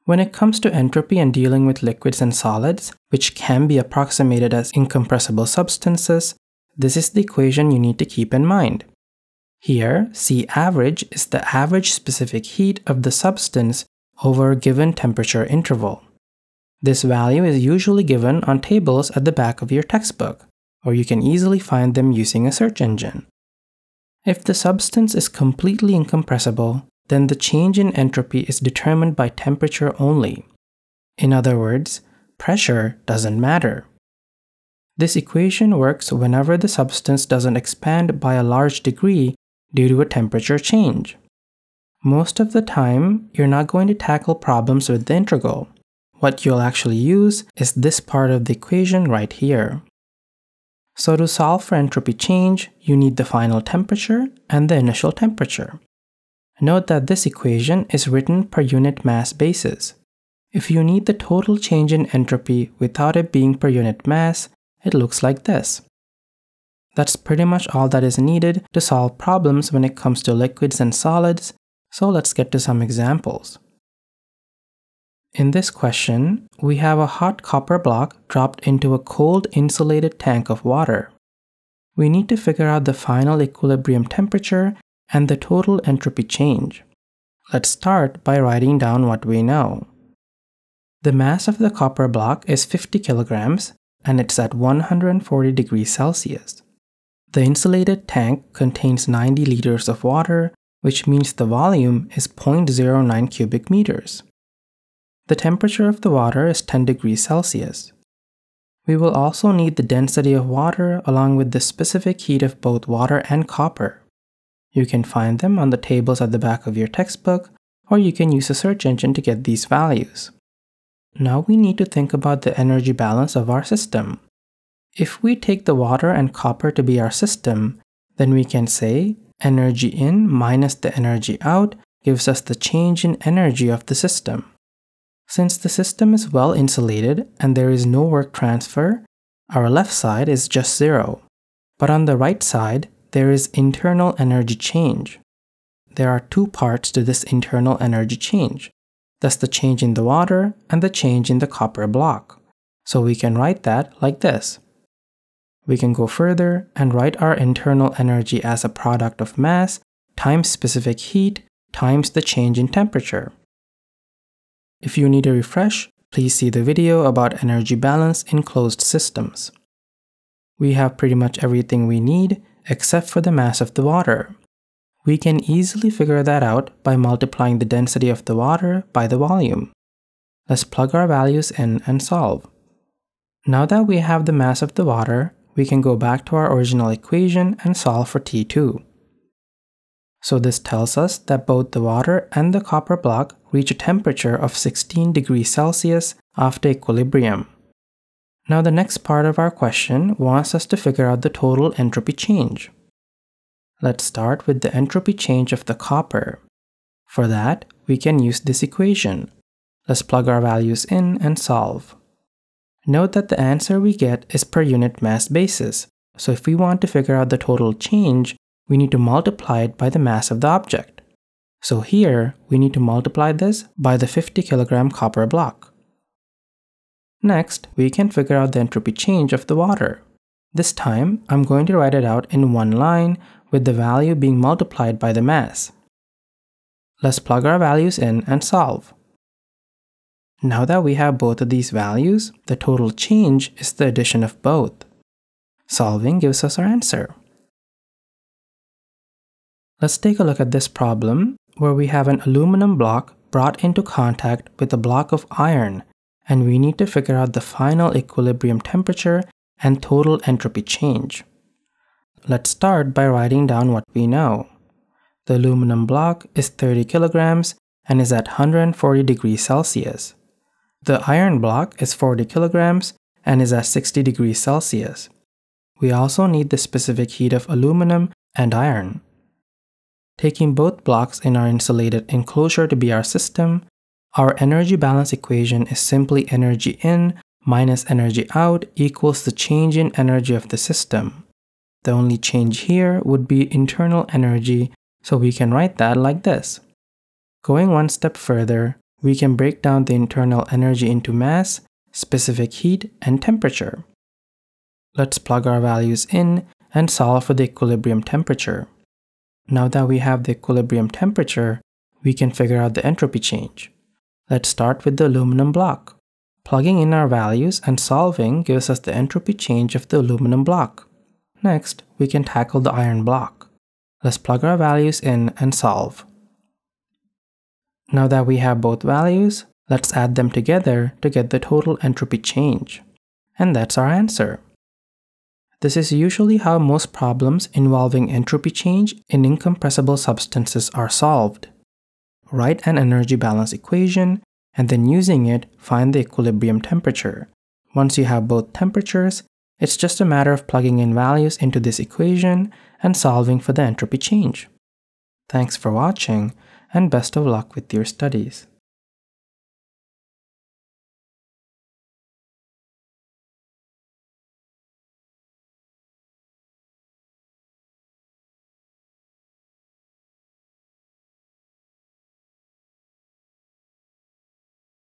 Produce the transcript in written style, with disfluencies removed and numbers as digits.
When it comes to entropy and dealing with liquids and solids, which can be approximated as incompressible substances, this is the equation you need to keep in mind. Here, C average is the average specific heat of the substance over a given temperature interval. This value is usually given on tables at the back of your textbook, or you can easily find them using a search engine. If the substance is completely incompressible, then the change in entropy is determined by temperature only. In other words, pressure doesn't matter. This equation works whenever the substance doesn't expand by a large degree due to a temperature change. Most of the time, you're not going to tackle problems with the integral. What you'll actually use is this part of the equation right here. So to solve for entropy change, you need the final temperature and the initial temperature. Note that this equation is written per unit mass basis. If you need the total change in entropy without it being per unit mass, it looks like this. That's pretty much all that is needed to solve problems when it comes to liquids and solids, so let's get to some examples. In this question, we have a hot copper block dropped into a cold insulated tank of water. We need to figure out the final equilibrium temperature and the total entropy change. Let's start by writing down what we know. The mass of the copper block is 50 kilograms and it's at 140 degrees Celsius. The insulated tank contains 90 liters of water, which means the volume is 0.09 cubic meters. The temperature of the water is 10 degrees Celsius. We will also need the density of water along with the specific heat of both water and copper. You can find them on the tables at the back of your textbook, or you can use a search engine to get these values. Now we need to think about the energy balance of our system. If we take the water and copper to be our system, then we can say energy in minus the energy out gives us the change in energy of the system. Since the system is well insulated and there is no work transfer, our left side is just 0. But on the right side, there is internal energy change. There are two parts to this internal energy change. That's the change in the water and the change in the copper block. So we can write that like this. We can go further and write our internal energy as a product of mass times specific heat times the change in temperature. If you need a refresh, please see the video about energy balance in closed systems. We have pretty much everything we need except for the mass of the water. We can easily figure that out by multiplying the density of the water by the volume. Let's plug our values in and solve. Now that we have the mass of the water, we can go back to our original equation and solve for T2. So this tells us that both the water and the copper block reach a temperature of 16 degrees Celsius after equilibrium. Now the next part of our question wants us to figure out the total entropy change. Let's start with the entropy change of the copper. For that, we can use this equation. Let's plug our values in and solve. Note that the answer we get is per unit mass basis, so if we want to figure out the total change, we need to multiply it by the mass of the object. So here, we need to multiply this by the 50 kilogram copper block. Next, we can figure out the entropy change of the water. This time, I'm going to write it out in one line with the value being multiplied by the mass. Let's plug our values in and solve. Now that we have both of these values, the total change is the addition of both. Solving gives us our answer. Let's take a look at this problem where we have an aluminum block brought into contact with a block of iron, and we need to figure out the final equilibrium temperature and total entropy change. Let's start by writing down what we know. The aluminum block is 30 kilograms and is at 140 degrees Celsius. The iron block is 40 kilograms and is at 60 degrees Celsius. We also need the specific heat of aluminum and iron. Taking both blocks in our insulated enclosure to be our system, our energy balance equation is simply energy in minus energy out equals the change in energy of the system. The only change here would be internal energy, so we can write that like this. Going one step further, we can break down the internal energy into mass, specific heat, and temperature. Let's plug our values in and solve for the equilibrium temperature. Now that we have the equilibrium temperature, we can figure out the entropy change. Let's start with the aluminum block. Plugging in our values and solving gives us the entropy change of the aluminum block. Next, we can tackle the iron block. Let's plug our values in and solve. Now that we have both values, let's add them together to get the total entropy change. And that's our answer. This is usually how most problems involving entropy change in incompressible substances are solved. Write an energy balance equation, and then using it, find the equilibrium temperature. Once you have both temperatures, it's just a matter of plugging in values into this equation and solving for the entropy change. Thanks for watching, and best of luck with your studies.